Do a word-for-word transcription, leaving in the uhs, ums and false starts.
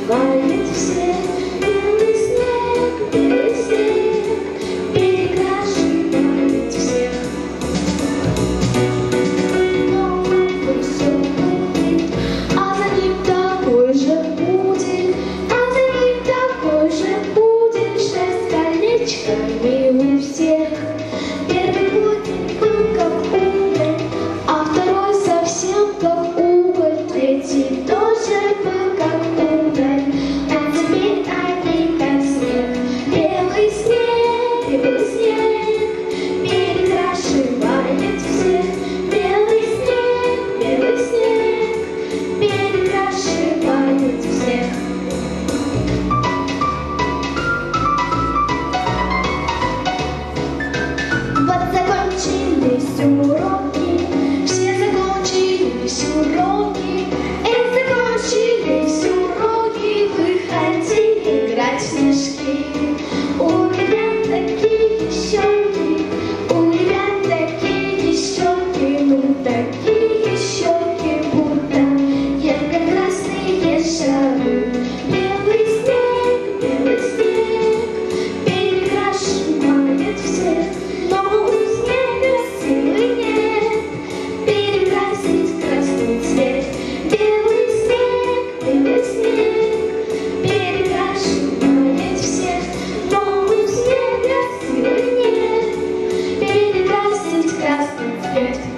перекрашивает всех. Белый снег, белый снег перекрашивает всех. Но все будет, а за ним такой же будет, а за ним такой же будет шесть колечками у всех. Первый год был как уголь, а второй совсем как уголь, третий тоже был как уголь, а теперь они как снег. Белый снег, белый снег перекрашивает всех. Белый снег, белый снег перекрашивает всех. Вот закончились уроки, все закончились уроки, и закончились уроки, выходи играть в снежки. У ребят такие щеки, у ребят такие щеки, ну такие щеки, будто ярко-красные шары. Белый снег, белый снег перекрашивает всех. Но у снега силы нет перекрасить красный цвет. Белый снег, белый снег перекрашивает всех. Но у снега силы нет перекрасить красный цвет.